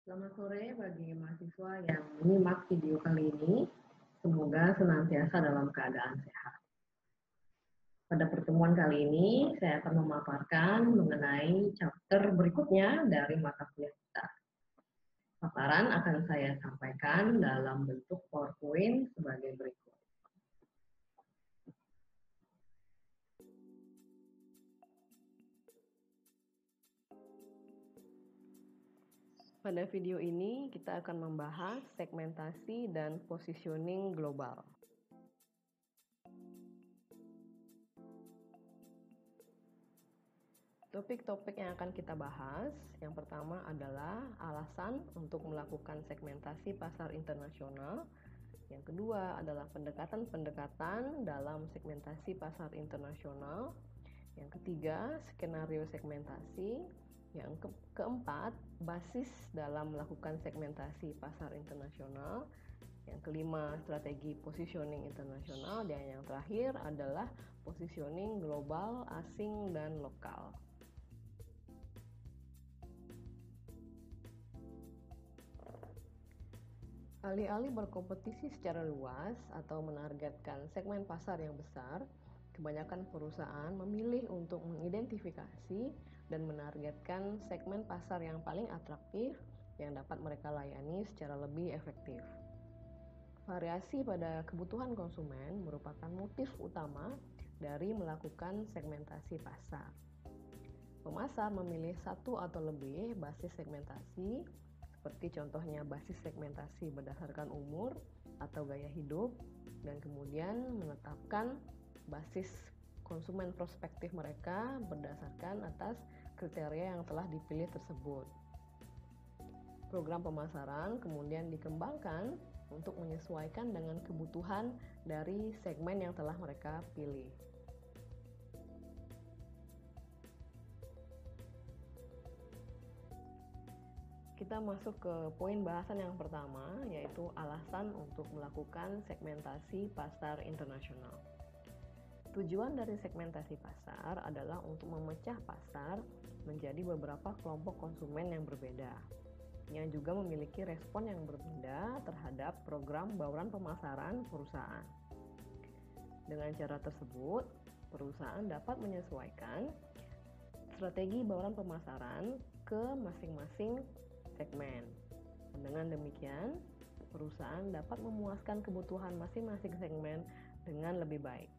Selamat sore bagi mahasiswa yang menyimak video kali ini. Semoga senantiasa dalam keadaan sehat. Pada pertemuan kali ini, saya akan memaparkan mengenai chapter berikutnya dari mata kuliah kita. Paparan akan saya sampaikan dalam bentuk PowerPoint sebagai berikut. Pada video ini, kita akan membahas segmentasi dan positioning global. Topik-topik yang akan kita bahas, yang pertama adalah alasan untuk melakukan segmentasi pasar internasional. Yang kedua adalah pendekatan-pendekatan dalam segmentasi pasar internasional. Yang ketiga, skenario segmentasi. Yang keempat, basis dalam melakukan segmentasi pasar internasional. Yang kelima, strategi positioning internasional. Dan yang terakhir adalah positioning global, asing, dan lokal. Alih-alih berkompetisi secara luas atau menargetkan segmen pasar yang besar, kebanyakan perusahaan memilih untuk mengidentifikasi dan menargetkan segmen pasar yang paling atraktif yang dapat mereka layani secara lebih efektif. Variasi pada kebutuhan konsumen merupakan motif utama dari melakukan segmentasi pasar. Pemasar memilih satu atau lebih basis segmentasi, seperti contohnya basis segmentasi berdasarkan umur atau gaya hidup, dan kemudian menetapkan basis konsumen prospektif mereka berdasarkan atas kriteria yang telah dipilih tersebut. Program pemasaran kemudian dikembangkan untuk menyesuaikan dengan kebutuhan dari segmen yang telah mereka pilih. Kita masuk ke poin bahasan yang pertama, yaitu alasan untuk melakukan segmentasi pasar internasional. Tujuan dari segmentasi pasar adalah untuk memecah pasar menjadi beberapa kelompok konsumen yang berbeda, yang juga memiliki respon yang berbeda terhadap program bauran pemasaran perusahaan. Dengan cara tersebut, perusahaan dapat menyesuaikan strategi bauran pemasaran ke masing-masing segmen. Dengan demikian, perusahaan dapat memuaskan kebutuhan masing-masing segmen dengan lebih baik.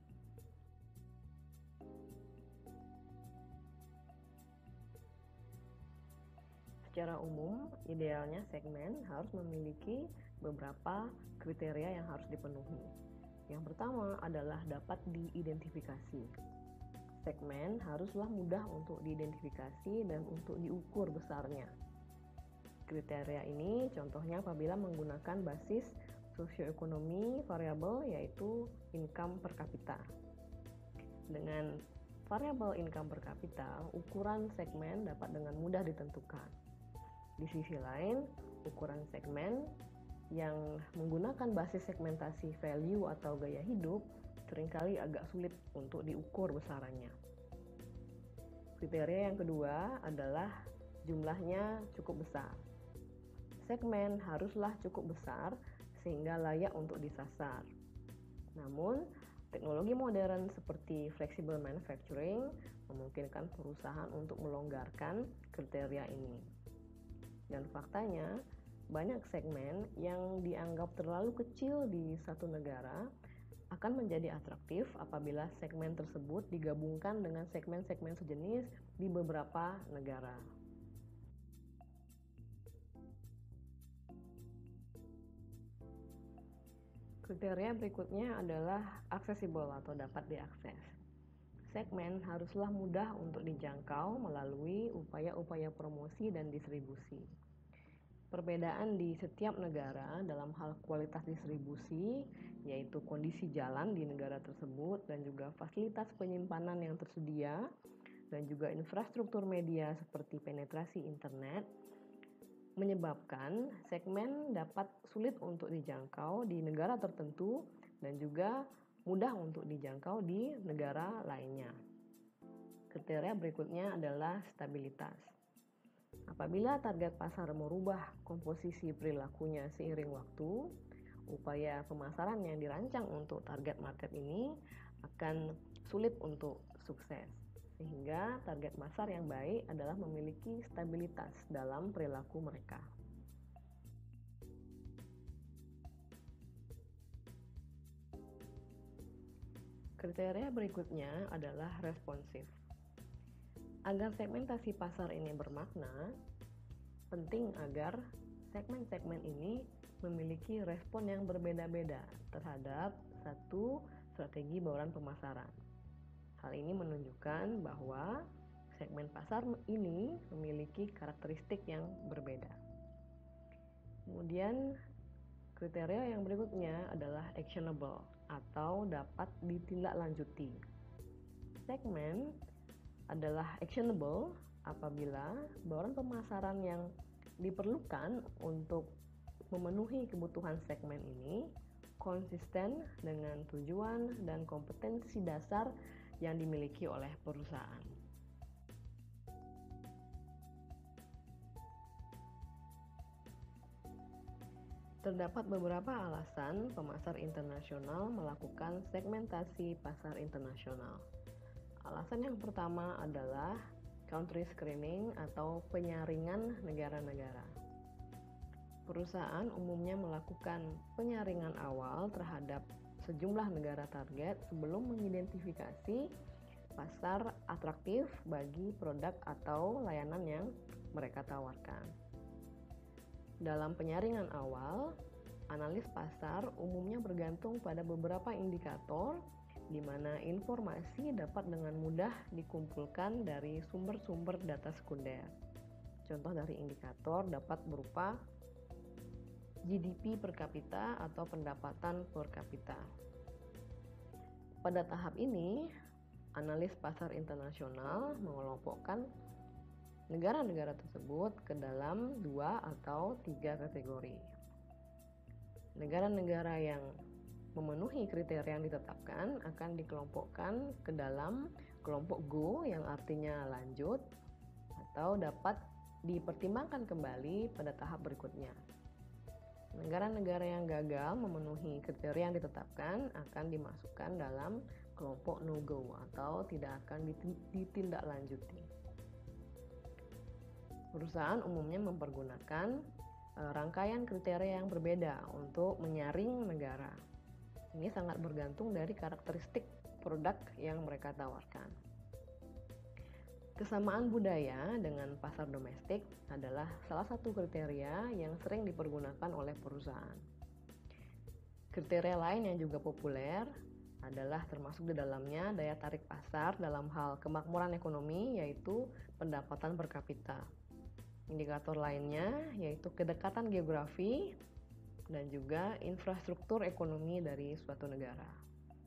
Secara umum, idealnya segmen harus memiliki beberapa kriteria yang harus dipenuhi. Yang pertama adalah dapat diidentifikasi. Segmen haruslah mudah untuk diidentifikasi dan untuk diukur besarnya. Kriteria ini contohnya apabila menggunakan basis sosioekonomi variabel, yaitu income per kapita. Dengan variabel income per kapita, ukuran segmen dapat dengan mudah ditentukan. Di sisi lain, ukuran segmen yang menggunakan basis segmentasi value atau gaya hidup seringkali agak sulit untuk diukur besarannya. Kriteria yang kedua adalah jumlahnya cukup besar. Segmen haruslah cukup besar sehingga layak untuk disasar. Namun, teknologi modern seperti flexible manufacturing memungkinkan perusahaan untuk melonggarkan kriteria ini. Dan faktanya, banyak segmen yang dianggap terlalu kecil di satu negara akan menjadi atraktif apabila segmen tersebut digabungkan dengan segmen-segmen sejenis di beberapa negara. Kriteria berikutnya adalah accessible atau dapat diakses. Segmen haruslah mudah untuk dijangkau melalui upaya-upaya promosi dan distribusi. Perbedaan di setiap negara dalam hal kualitas distribusi, yaitu kondisi jalan di negara tersebut dan juga fasilitas penyimpanan yang tersedia, dan juga infrastruktur media seperti penetrasi internet, menyebabkan segmen dapat sulit untuk dijangkau di negara tertentu dan juga mudah untuk dijangkau di negara lainnya. Kriteria berikutnya adalah stabilitas. Apabila target pasar merubah komposisi perilakunya seiring waktu, upaya pemasaran yang dirancang untuk target market ini akan sulit untuk sukses. Sehingga target pasar yang baik adalah memiliki stabilitas dalam perilaku mereka. Kriteria berikutnya adalah responsif. Agar segmentasi pasar ini bermakna, penting agar segmen-segmen ini memiliki respon yang berbeda-beda terhadap satu strategi bauran pemasaran. Hal ini menunjukkan bahwa segmen pasar ini memiliki karakteristik yang berbeda. Kemudian kriteria yang berikutnya adalah actionable atau dapat ditindaklanjuti. Segmen adalah actionable apabila bauran pemasaran yang diperlukan untuk memenuhi kebutuhan segmen ini konsisten dengan tujuan dan kompetensi dasar yang dimiliki oleh perusahaan. Terdapat beberapa alasan pemasar internasional melakukan segmentasi pasar internasional. Alasan yang pertama adalah country screening atau penyaringan negara-negara. Perusahaan umumnya melakukan penyaringan awal terhadap sejumlah negara target sebelum mengidentifikasi pasar atraktif bagi produk atau layanan yang mereka tawarkan. Dalam penyaringan awal, analis pasar umumnya bergantung pada beberapa indikator di mana informasi dapat dengan mudah dikumpulkan dari sumber-sumber data sekunder. Contoh dari indikator dapat berupa GDP per kapita atau pendapatan per kapita. Pada tahap ini, analis pasar internasional mengelompokkan negara-negara tersebut ke dalam 2 atau 3 kategori. Negara-negara yang memenuhi kriteria yang ditetapkan akan dikelompokkan ke dalam kelompok Go yang artinya lanjut atau dapat dipertimbangkan kembali pada tahap berikutnya. Negara-negara yang gagal memenuhi kriteria yang ditetapkan akan dimasukkan dalam kelompok no-go atau tidak akan ditindaklanjuti. Perusahaan umumnya mempergunakan rangkaian kriteria yang berbeda untuk menyaring negara. Ini sangat bergantung dari karakteristik produk yang mereka tawarkan. Kesamaan budaya dengan pasar domestik adalah salah satu kriteria yang sering dipergunakan oleh perusahaan. Kriteria lain yang juga populer adalah termasuk di dalamnya daya tarik pasar dalam hal kemakmuran ekonomi, yaitu pendapatan per kapita. Indikator lainnya yaitu kedekatan geografi dan juga infrastruktur ekonomi dari suatu negara.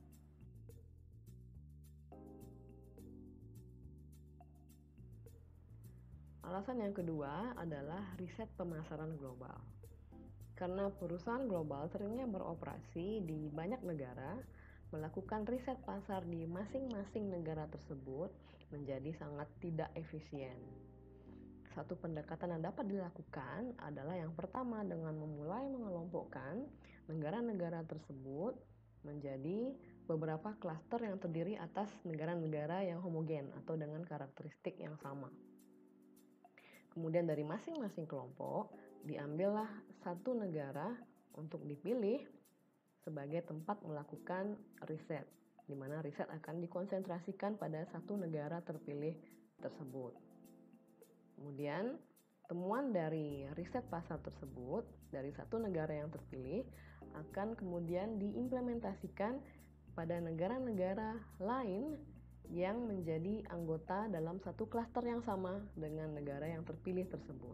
Alasan yang kedua adalah riset pemasaran global. Karena perusahaan global seringnya beroperasi di banyak negara, melakukan riset pasar di masing-masing negara tersebut menjadi sangat tidak efisien. Satu pendekatan yang dapat dilakukan adalah yang pertama dengan memulai mengelompokkan negara-negara tersebut menjadi beberapa klaster yang terdiri atas negara-negara yang homogen atau dengan karakteristik yang sama. Kemudian dari masing-masing kelompok diambillah satu negara untuk dipilih sebagai tempat melakukan riset, di mana riset akan dikonsentrasikan pada satu negara terpilih tersebut. Kemudian temuan dari riset pasar tersebut dari satu negara yang terpilih akan kemudian diimplementasikan pada negara-negara lain yang menjadi anggota dalam satu klaster yang sama dengan negara yang terpilih tersebut.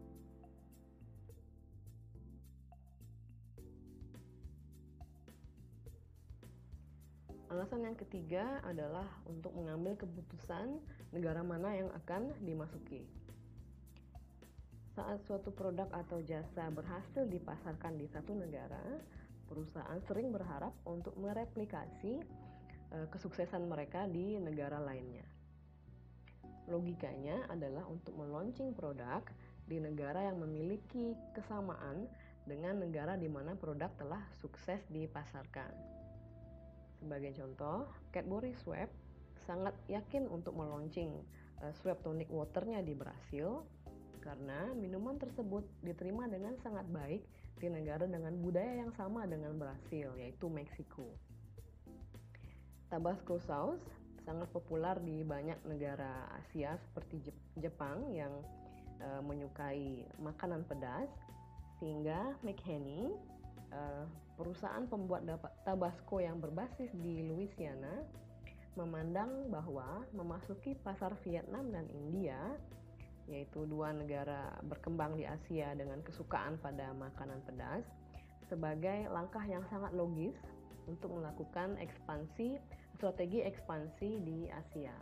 Alasan yang ketiga adalah untuk mengambil keputusan negara mana yang akan dimasuki. Saat suatu produk atau jasa berhasil dipasarkan di satu negara, perusahaan sering berharap untuk mereplikasi kesuksesan mereka di negara lainnya. Logikanya adalah untuk meluncing produk di negara yang memiliki kesamaan dengan negara di mana produk telah sukses dipasarkan. Sebagai contoh, Cadbury Schweppes sangat yakin untuk meluncing Schweppes tonic waternya di Brasil karena minuman tersebut diterima dengan sangat baik di negara dengan budaya yang sama dengan Brasil, yaitu Meksiko. Tabasco sauce sangat populer di banyak negara Asia seperti Jepang yang menyukai makanan pedas, sehingga McHenry, perusahaan pembuat Tabasco yang berbasis di Louisiana, memandang bahwa memasuki pasar Vietnam dan India, yaitu dua negara berkembang di Asia dengan kesukaan pada makanan pedas, sebagai langkah yang sangat logis untuk melakukan strategi ekspansi di Asia.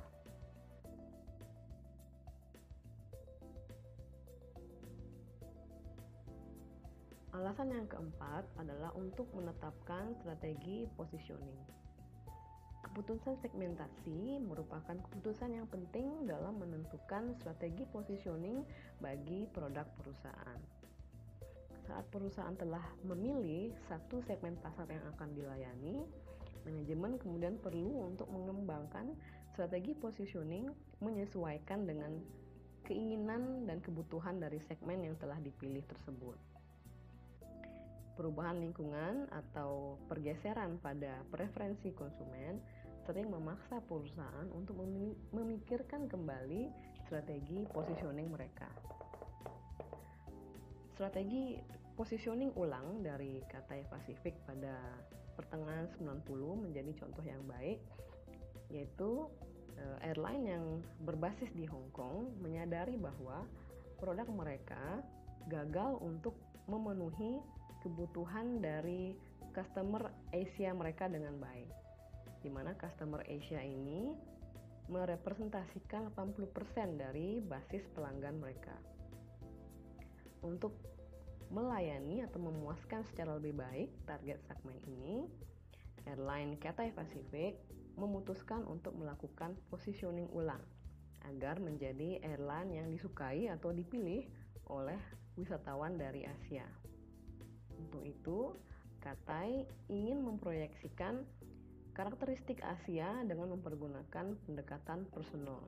Alasan yang keempat adalah untuk menetapkan strategi positioning. Keputusan segmentasi merupakan keputusan yang penting dalam menentukan strategi positioning bagi produk perusahaan. Saat perusahaan telah memilih satu segmen pasar yang akan dilayani, manajemen kemudian perlu untuk mengembangkan strategi positioning menyesuaikan dengan keinginan dan kebutuhan dari segmen yang telah dipilih tersebut. Perubahan lingkungan atau pergeseran pada preferensi konsumen sering memaksa perusahaan untuk memikirkan kembali strategi positioning mereka. Strategi positioning ulang dari Cathay Pacific pada pertengahan 90 menjadi contoh yang baik, yaitu airline yang berbasis di Hong Kong menyadari bahwa produk mereka gagal untuk memenuhi kebutuhan dari customer Asia mereka dengan baik, di mana customer Asia ini merepresentasikan 80% dari basis pelanggan mereka. Untuk melayani atau memuaskan secara lebih baik target segmen ini, airline Cathay Pacific memutuskan untuk melakukan positioning ulang agar menjadi airline yang disukai atau dipilih oleh wisatawan dari Asia. Untuk itu, Cathay ingin memproyeksikan karakteristik Asia dengan mempergunakan pendekatan personal.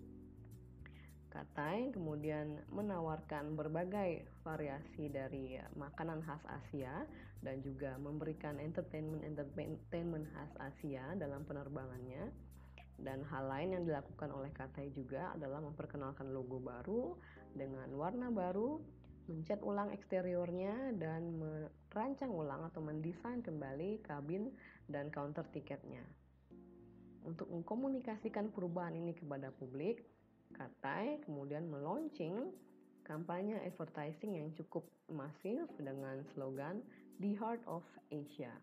Cathay kemudian menawarkan berbagai variasi dari makanan khas Asia dan juga memberikan entertainment khas Asia dalam penerbangannya. Dan hal lain yang dilakukan oleh Cathay juga adalah memperkenalkan logo baru dengan warna baru, mencat ulang eksteriornya, dan merancang ulang atau mendesain kembali kabin dan counter tiketnya. Untuk mengkomunikasikan perubahan ini kepada publik, Cathay kemudian meluncing kampanye advertising yang cukup masif dengan slogan The Heart of Asia.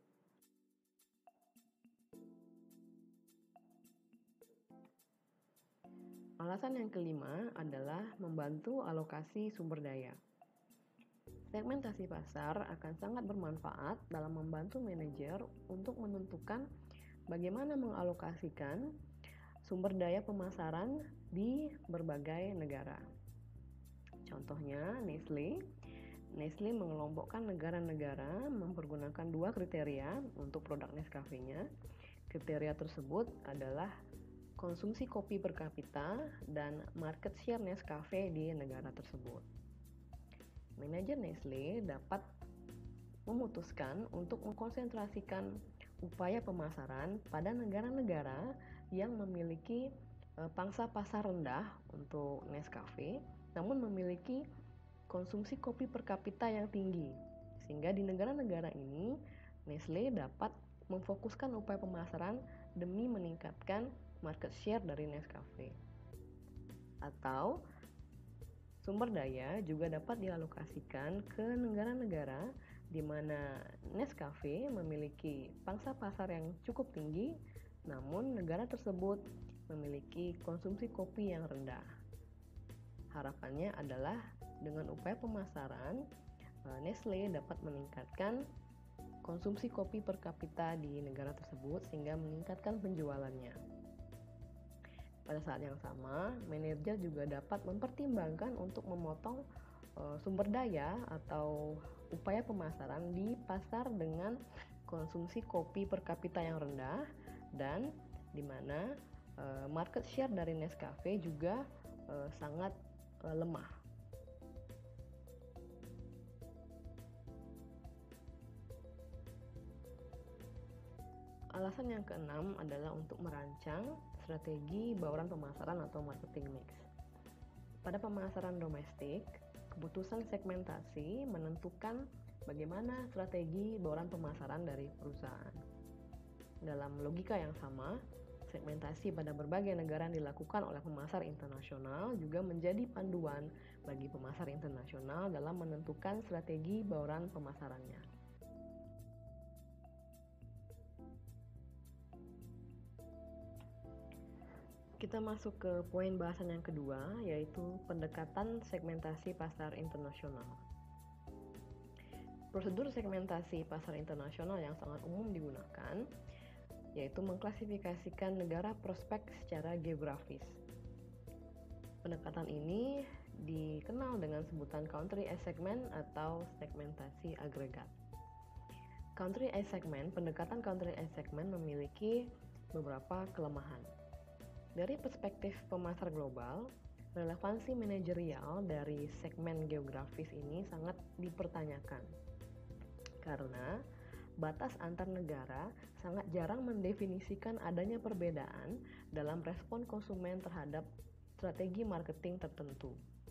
Alasan yang kelima adalah membantu alokasi sumber daya. Segmentasi pasar akan sangat bermanfaat dalam membantu manajer untuk menentukan bagaimana mengalokasikan sumber daya pemasaran di berbagai negara. Contohnya, Nestle mengelompokkan negara-negara mempergunakan dua kriteria untuk produk Nescafe-nya. Kriteria tersebut adalah konsumsi kopi per kapita dan market share Nescafe di negara tersebut. Manajer Nestle dapat memutuskan untuk mengkonsentrasikan upaya pemasaran pada negara-negara yang memiliki pangsa pasar rendah untuk Nescafe, namun memiliki konsumsi kopi per kapita yang tinggi. Sehingga di negara-negara ini, Nestle dapat memfokuskan upaya pemasaran demi meningkatkan market share dari Nescafe. Atau sumber daya juga dapat dialokasikan ke negara-negara di mana Nescafe memiliki pangsa pasar yang cukup tinggi, namun negara tersebut memiliki konsumsi kopi yang rendah. Harapannya adalah dengan upaya pemasaran, Nestle dapat meningkatkan konsumsi kopi per kapita di negara tersebut sehingga meningkatkan penjualannya. Pada saat yang sama, manajer juga dapat mempertimbangkan untuk memotong sumber daya atau upaya pemasaran di pasar dengan konsumsi kopi per kapita yang rendah dan di mana market share dari Nescafe juga sangat lemah. Alasan yang keenam adalah untuk merancang strategi bauran pemasaran atau marketing mix. Pada pemasaran domestik, keputusan segmentasi menentukan bagaimana strategi bauran pemasaran dari perusahaan. Dalam logika yang sama, segmentasi pada berbagai negara yang dilakukan oleh pemasar internasional juga menjadi panduan bagi pemasar internasional dalam menentukan strategi bauran pemasarannya. Kita masuk ke poin bahasan yang kedua, yaitu pendekatan segmentasi pasar internasional. Prosedur segmentasi pasar internasional yang sangat umum digunakan, yaitu mengklasifikasikan negara prospek secara geografis. Pendekatan ini dikenal dengan sebutan country as segment atau segmentasi agregat. Country as segment, pendekatan country as segment memiliki beberapa kelemahan. Dari perspektif pemasar global, relevansi manajerial dari segmen geografis ini sangat dipertanyakan. Karena batas antar negara sangat jarang mendefinisikan adanya perbedaan dalam respon konsumen terhadap strategi marketing tertentu.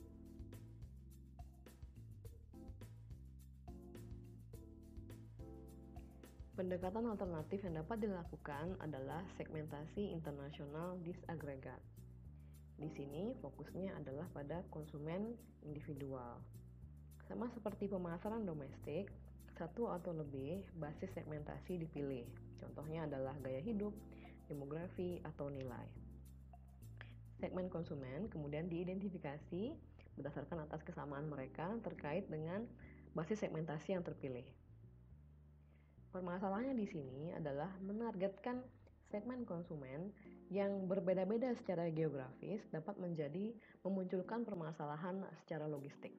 Pendekatan alternatif yang dapat dilakukan adalah segmentasi internasional disagregat. Di sini fokusnya adalah pada konsumen individual. Sama seperti pemasaran domestik, satu atau lebih basis segmentasi dipilih. Contohnya adalah gaya hidup, demografi, atau nilai. Segmen konsumen kemudian diidentifikasi berdasarkan atas kesamaan mereka terkait dengan basis segmentasi yang terpilih. Permasalahannya di sini adalah menargetkan segmen konsumen yang berbeda-beda secara geografis dapat memunculkan permasalahan secara logistik.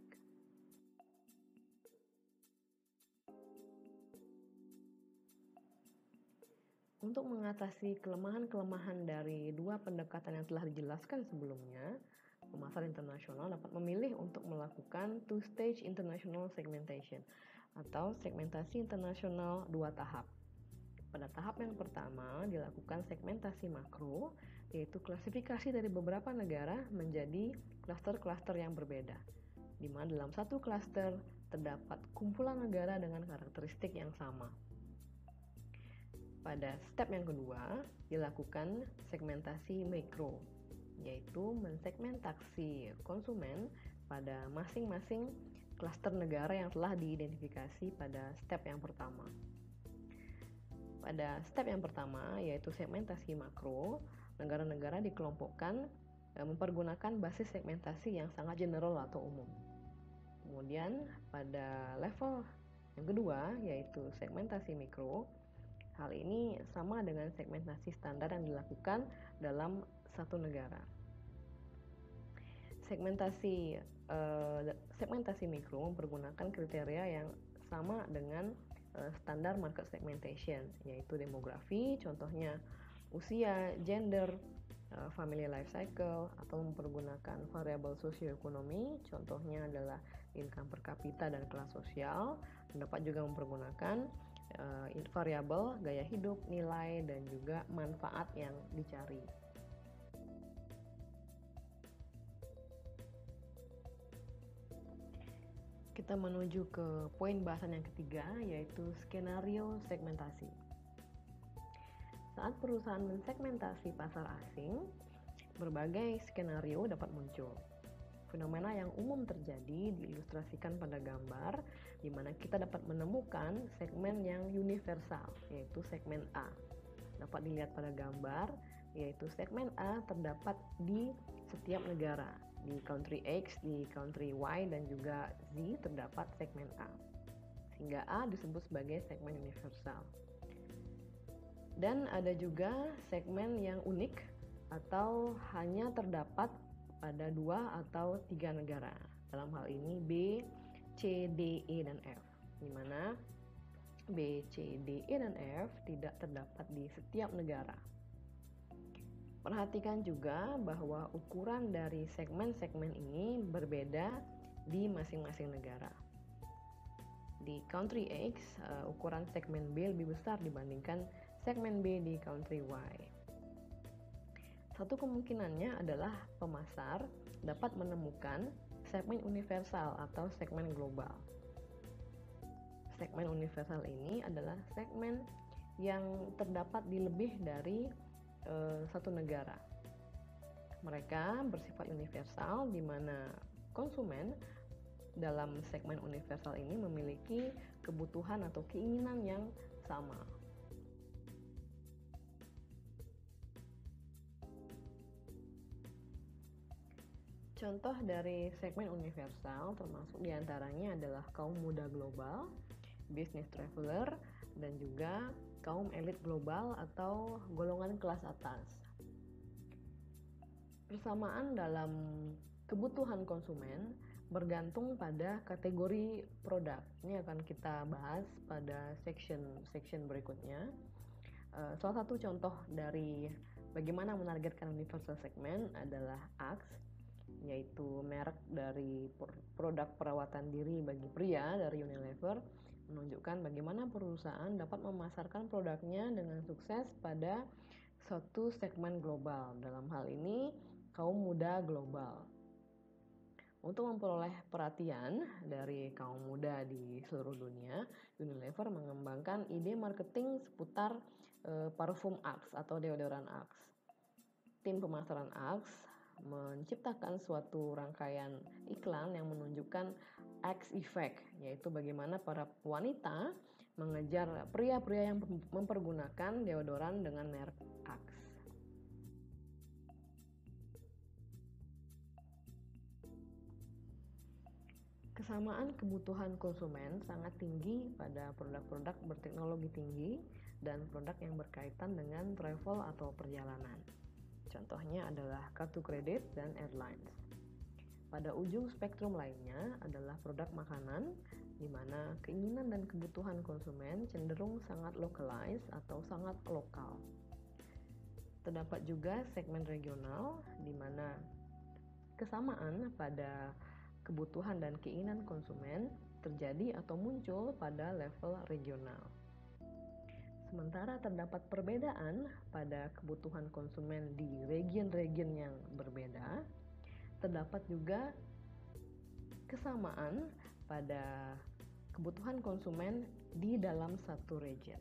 Untuk mengatasi kelemahan-kelemahan dari dua pendekatan yang telah dijelaskan sebelumnya, pemasar internasional dapat memilih untuk melakukan two-stage international segmentation atau segmentasi internasional dua tahap. Pada tahap yang pertama dilakukan segmentasi makro, yaitu klasifikasi dari beberapa negara menjadi klaster-klaster yang berbeda, di mana dalam satu klaster terdapat kumpulan negara dengan karakteristik yang sama. Pada step yang kedua dilakukan segmentasi mikro, yaitu mensegmentasi konsumen pada masing-masing klaster negara yang telah diidentifikasi pada step yang pertama. Pada step yang pertama, yaitu segmentasi makro, negara-negara dikelompokkan mempergunakan basis segmentasi yang sangat general atau umum. Kemudian pada level yang kedua, yaitu segmentasi mikro, hal ini sama dengan segmentasi standar yang dilakukan dalam satu negara. Segmentasi mikro mempergunakan kriteria yang sama dengan standar market segmentation, yaitu demografi, contohnya usia, gender, family life cycle, atau mempergunakan variabel sosioekonomi, contohnya adalah income per kapita dan kelas sosial. Dapat juga mempergunakan variabel gaya hidup, nilai, dan juga manfaat yang dicari. Kita menuju ke poin bahasan yang ketiga, yaitu skenario segmentasi. Saat perusahaan mensegmentasi pasar asing, berbagai skenario dapat muncul. Fenomena yang umum terjadi diilustrasikan pada gambar, di mana kita dapat menemukan segmen yang universal, yaitu segmen A. Dapat dilihat pada gambar, yaitu segmen A terdapat di setiap negara. Di country X, di country Y, dan juga Z terdapat segmen A. Sehingga A disebut sebagai segmen universal. Dan ada juga segmen yang unik, atau hanya terdapat pada 2 atau 3 negara. Dalam hal ini B, C, D, E, dan F, di mana B, C, D, E, dan F tidak terdapat di setiap negara. Perhatikan juga bahwa ukuran dari segmen-segmen ini berbeda di masing-masing negara. Di country X, ukuran segmen B lebih besar dibandingkan segmen B di country Y. Satu kemungkinannya adalah pemasar dapat menemukan segmen universal atau segmen global. Segmen universal ini adalah segmen yang terdapat di lebih dari satu negara. Mereka bersifat universal, di mana konsumen dalam segmen universal ini memiliki kebutuhan atau keinginan yang sama. Contoh dari segmen universal termasuk diantaranya adalah kaum muda global, business traveler, dan juga kaum elit global atau golongan kelas atas. Persamaan dalam kebutuhan konsumen bergantung pada kategori produk. Ini akan kita bahas pada section berikutnya. Salah satu contoh dari bagaimana menargetkan universal segment adalah Axe, yaitu merek dari produk perawatan diri bagi pria dari Unilever, menunjukkan bagaimana perusahaan dapat memasarkan produknya dengan sukses pada suatu segmen global, dalam hal ini kaum muda global. Untuk memperoleh perhatian dari kaum muda di seluruh dunia, Unilever mengembangkan ide marketing seputar parfum Axe atau deodoran Axe. Tim pemasaran Axe menciptakan suatu rangkaian iklan yang menunjukkan Axe Effect, yaitu bagaimana para wanita mengejar pria-pria yang mempergunakan deodoran dengan merek Axe. Kesamaan kebutuhan konsumen sangat tinggi pada produk-produk berteknologi tinggi dan produk yang berkaitan dengan travel atau perjalanan. Contohnya adalah kartu kredit dan airlines. Pada ujung spektrum lainnya adalah produk makanan, di mana keinginan dan kebutuhan konsumen cenderung sangat localized atau sangat lokal. Terdapat juga segmen regional, di mana kesamaan pada kebutuhan dan keinginan konsumen terjadi atau muncul pada level regional. Sementara terdapat perbedaan pada kebutuhan konsumen di region-region yang berbeda, terdapat juga kesamaan pada kebutuhan konsumen di dalam satu region.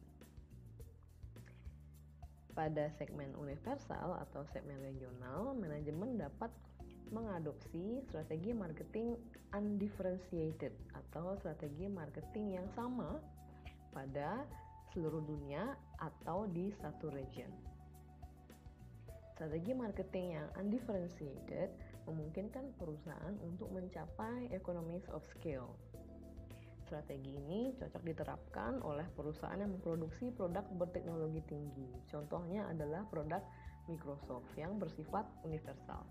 Pada segmen universal atau segmen regional, manajemen dapat mengadopsi strategi marketing undifferentiated atau strategi marketing yang sama pada seluruh dunia atau di satu region. Strategi marketing yang undifferentiated memungkinkan perusahaan untuk mencapai economies of scale. Strategi ini cocok diterapkan oleh perusahaan yang memproduksi produk berteknologi tinggi. Contohnya adalah produk Microsoft yang bersifat universal.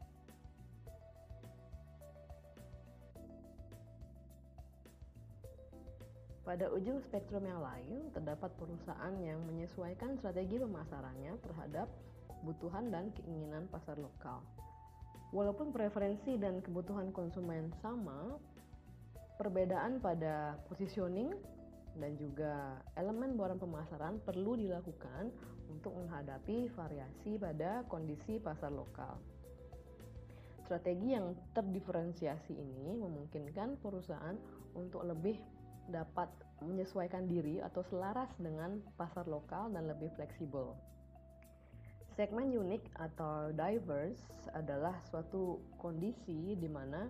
Pada ujung spektrum yang lain, terdapat perusahaan yang menyesuaikan strategi pemasarannya terhadap kebutuhan dan keinginan pasar lokal. Walaupun preferensi dan kebutuhan konsumen sama, perbedaan pada positioning dan juga elemen barang pemasaran perlu dilakukan untuk menghadapi variasi pada kondisi pasar lokal. Strategi yang terdiferensiasi ini memungkinkan perusahaan untuk lebih dapat menyesuaikan diri atau selaras dengan pasar lokal dan lebih fleksibel. Segmen unik atau diverse adalah suatu kondisi di mana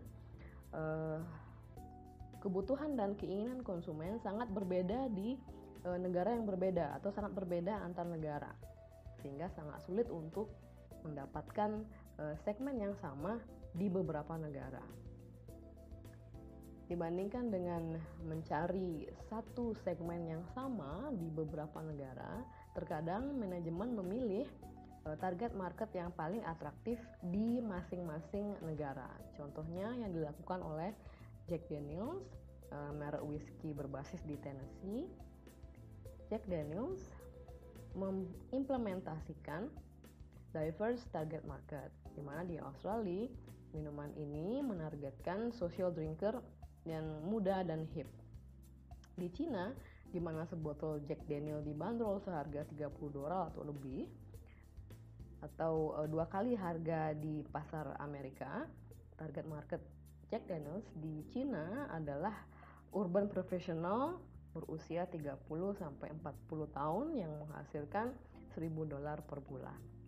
kebutuhan dan keinginan konsumen sangat berbeda di negara yang berbeda atau sangat berbeda antar negara, sehingga sangat sulit untuk mendapatkan segmen yang sama di beberapa negara. Dibandingkan dengan mencari satu segmen yang sama di beberapa negara, terkadang manajemen memilih target market yang paling atraktif di masing-masing negara. Contohnya yang dilakukan oleh Jack Daniel's, merek whisky berbasis di Tennessee. Jack Daniel's mengimplementasikan diverse target market, di mana di Australia minuman ini menargetkan social drinker yang muda dan hip. Di Cina, di mana sebotol Jack Daniel dibanderol seharga $30 atau lebih, atau 2 kali harga di pasar Amerika, target market Jack Daniel's di Cina adalah urban professional berusia 30-40 tahun yang menghasilkan $1.000 per bulan.